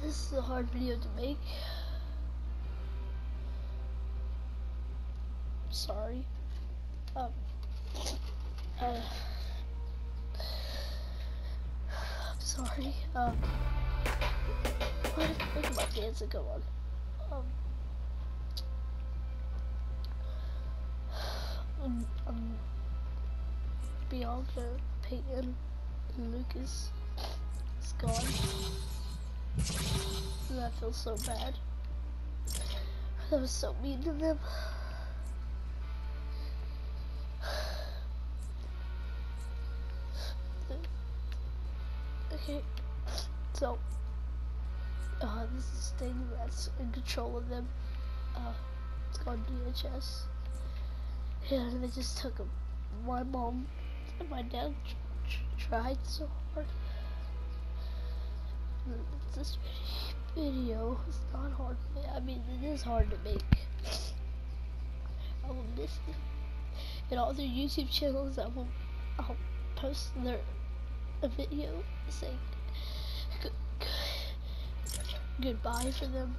This is a hard video to make. Sorry. I'm sorry. Look at my dancing go on. Bianca, Peyton, and Lucas is gone. And that feels so bad. That was so mean to them. Okay, so this is the thing that's in control of them. It's called DHS, and they just took him. My mom and my dad tried so hard. This video is not hard to make. I mean, it is hard to make. I will miss them. And all their YouTube channels, I'll post a video saying goodbye for them.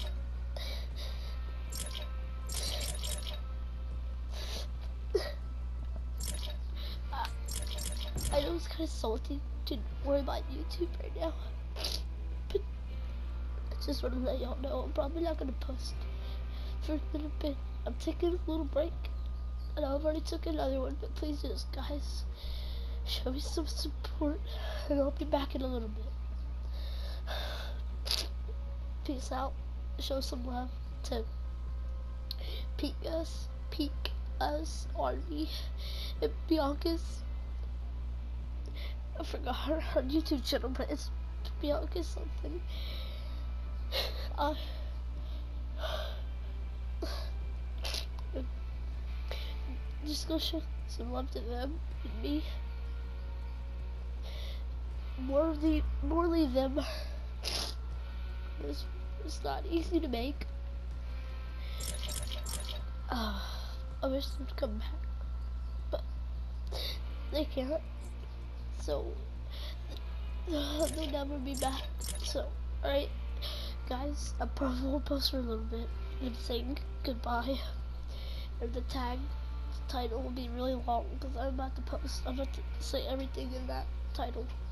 I know it's kind of salty to worry about YouTube right now, but I just want to let y'all know I'm probably not going to post for a little bit. I'm taking a little break, and I've already took another one, but please just, guys, show me some support, and I'll be back in a little bit. Peace out. Show some love to Peak Us, Arnie, and Bianca's. I forgot her YouTube channel, but it's Bianca something. Just go show some love to them and me. More leave them. It's not easy to make. I wish them to come back, but they can't. So they'll never be back. So, alright, guys, I probably won't post for a little bit and saying goodbye. And the title will be really long because I'm about to say everything in that title.